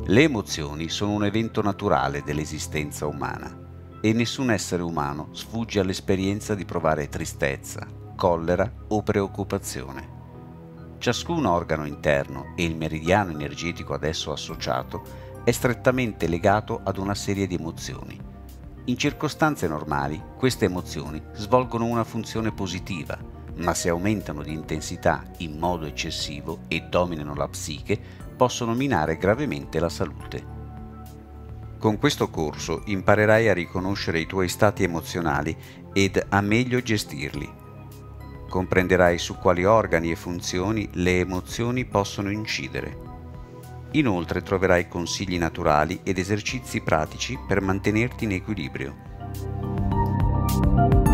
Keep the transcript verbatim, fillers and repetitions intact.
Le emozioni sono un evento naturale dell'esistenza umana e nessun essere umano sfugge all'esperienza di provare tristezza, collera o preoccupazione. Ciascun organo interno e il meridiano energetico ad esso associato è strettamente legato ad una serie di emozioni. In circostanze normali, queste emozioni svolgono una funzione positiva, ma se aumentano di intensità in modo eccessivo e dominano la psiche, possono minare gravemente la salute. Con questo corso imparerai a riconoscere i tuoi stati emozionali ed a meglio gestirli. Comprenderai su quali organi e funzioni le emozioni possono incidere. Inoltre troverai consigli naturali ed esercizi pratici per mantenerti in equilibrio.